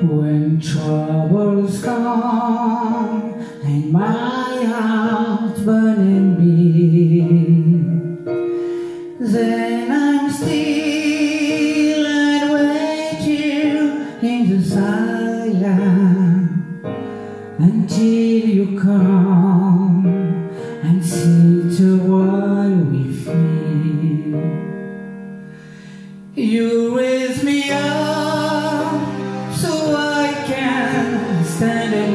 When troubles come and my heart burning me, then I'm still and wait you in the silence until you come and see to what we feel. You raise me up so I can stand a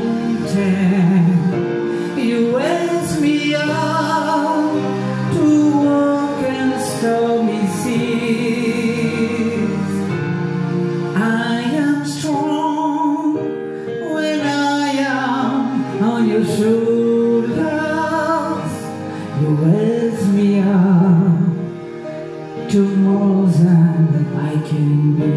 mountain. You raise me up to walk in stormy seas. I am strong when I am on your shoulders. You raise me up to more than I can be.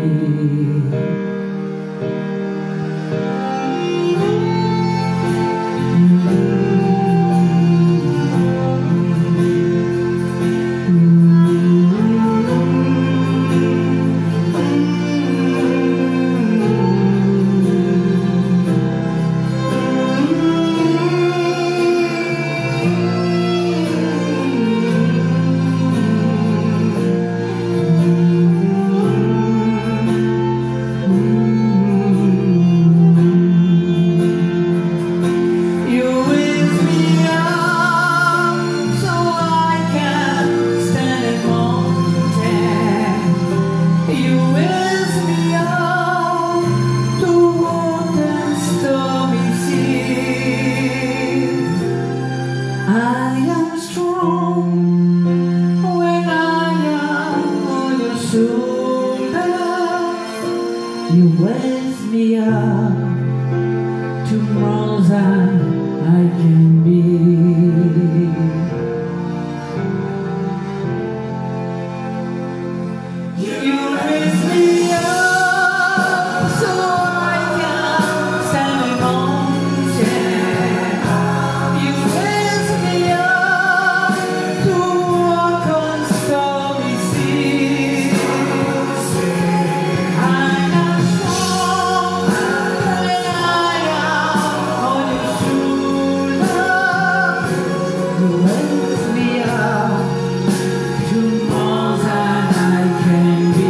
I am strong when I am on your shoulders. You raise me up to more than I can be. You raise me up so I can stand a mountain. You raise me up to walk on stormy seas. I am strong when I am on your shoulders. You raise me up to more than I can be.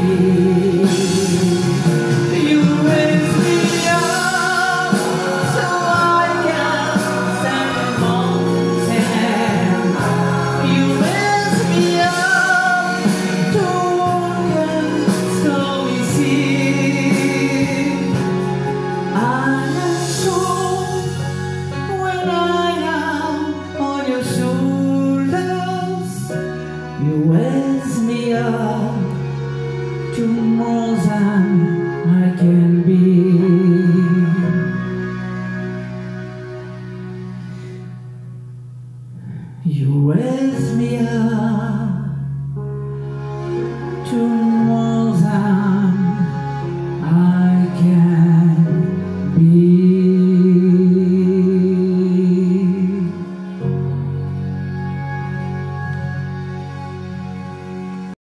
You raise me up so I can stand a mountain. You raise me up to walk in stormy seas. I am strong when I am on your shoulders. You raise me up to more than I can be. You raise me up